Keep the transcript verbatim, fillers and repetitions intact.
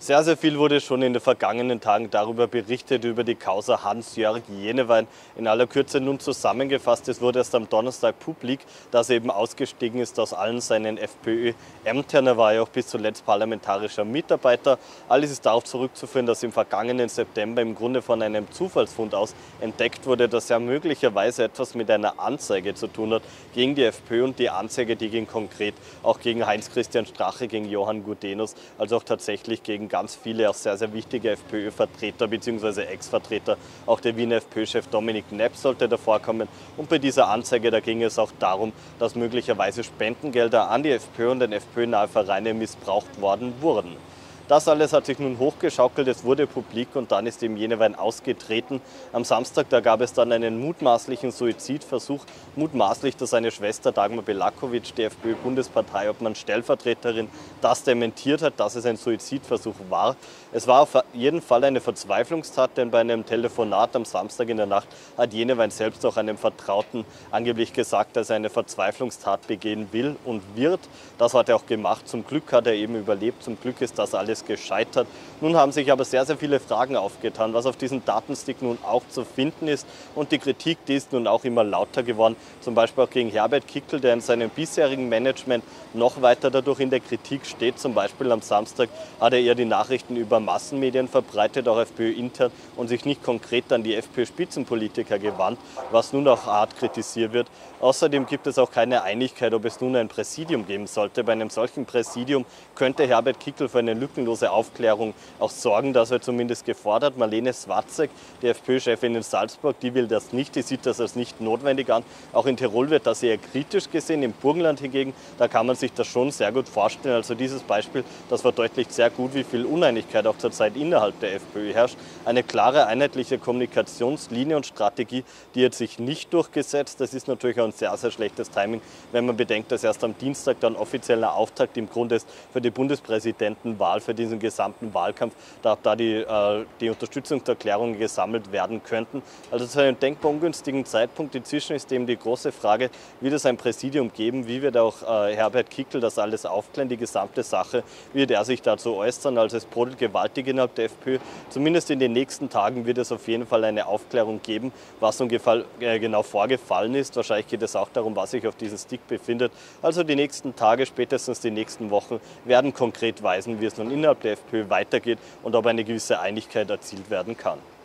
Sehr, sehr viel wurde schon in den vergangenen Tagen darüber berichtet, über die Causa Hans-Jörg Jenewein. In aller Kürze nun zusammengefasst, es wurde erst am Donnerstag publik, dass er eben ausgestiegen ist aus allen seinen FPÖ-Ämtern. Er war ja auch bis zuletzt parlamentarischer Mitarbeiter. Alles ist darauf zurückzuführen, dass im vergangenen September im Grunde von einem Zufallsfund aus entdeckt wurde, dass er möglicherweise etwas mit einer Anzeige zu tun hat gegen die FPÖ, und die Anzeige, die ging konkret auch gegen Heinz-Christian Strache, gegen Johann Gudenus, also auch tatsächlich gegen ganz viele auch sehr, sehr wichtige FPÖ-Vertreter bzw. Ex-Vertreter. Auch der Wiener FPÖ-Chef Dominik Nepp sollte davor kommen. Und bei dieser Anzeige, da ging es auch darum, dass möglicherweise Spendengelder an die FPÖ und den FPÖ-nahe Vereine missbraucht worden wurden. Das alles hat sich nun hochgeschaukelt, es wurde publik und dann ist eben Jenewein ausgetreten. Am Samstag, da gab es dann einen mutmaßlichen Suizidversuch, mutmaßlich, dass seine Schwester Dagmar Belakovic, die FPÖ-Bundesparteiobmann Stellvertreterin, das dementiert hat, dass es ein Suizidversuch war. Es war auf jeden Fall eine Verzweiflungstat, denn bei einem Telefonat am Samstag in der Nacht hat Jenewein selbst auch einem Vertrauten angeblich gesagt, dass er eine Verzweiflungstat begehen will und wird. Das hat er auch gemacht. Zum Glück hat er eben überlebt, zum Glück ist das alles gescheitert. Nun haben sich aber sehr, sehr viele Fragen aufgetan, was auf diesem Datenstick nun auch zu finden ist. Und die Kritik, die ist nun auch immer lauter geworden, zum Beispiel auch gegen Herbert Kickl, der in seinem bisherigen Management noch weiter dadurch in der Kritik steht. Zum Beispiel am Samstag hat er eher die Nachrichten über Massenmedien verbreitet, auch FPÖ intern, und sich nicht konkret an die FPÖ-Spitzenpolitiker gewandt, was nun auch hart kritisiert wird. Außerdem gibt es auch keine Einigkeit, ob es nun ein Präsidium geben sollte. Bei einem solchen Präsidium könnte Herbert Kickl für eine lückenlose Aufklärung auch sorgen. Das wird zumindest gefordert. Marlene Swatzek, die FPÖ-Chefin in Salzburg, die will das nicht, die sieht das als nicht notwendig an. Auch in Tirol wird das eher kritisch gesehen. Im Burgenland hingegen, da kann man sich das schon sehr gut vorstellen. Also dieses Beispiel, das verdeutlicht sehr gut, wie viel Uneinigkeit auch zurzeit innerhalb der FPÖ herrscht. Eine klare, einheitliche Kommunikationslinie und Strategie, die hat sich nicht durchgesetzt. Das ist natürlich auch ein sehr, sehr schlechtes Timing, wenn man bedenkt, dass erst am Dienstag dann offizieller Auftakt im Grunde ist für die Bundespräsidentenwahl, für diesen gesamten Wahlkampf, da, da die, äh, die Unterstützungserklärungen gesammelt werden könnten. Also zu einem denkbar ungünstigen Zeitpunkt. Inzwischen ist eben die große Frage, wird es ein Präsidium geben, wie wird auch äh, Herbert Kickl das alles aufklären, die gesamte Sache, wird er sich dazu äußern. Also es brodelt gewaltig innerhalb der FPÖ. Zumindest in den nächsten Tagen wird es auf jeden Fall eine Aufklärung geben, was ungefähr äh, genau vorgefallen ist. Wahrscheinlich geht es auch darum, was sich auf diesem Stick befindet. Also die nächsten Tage, spätestens die nächsten Wochen werden konkret weisen, wie es nun innerhalb der FPÖ weitergeht und ob eine gewisse Einigkeit erzielt werden kann.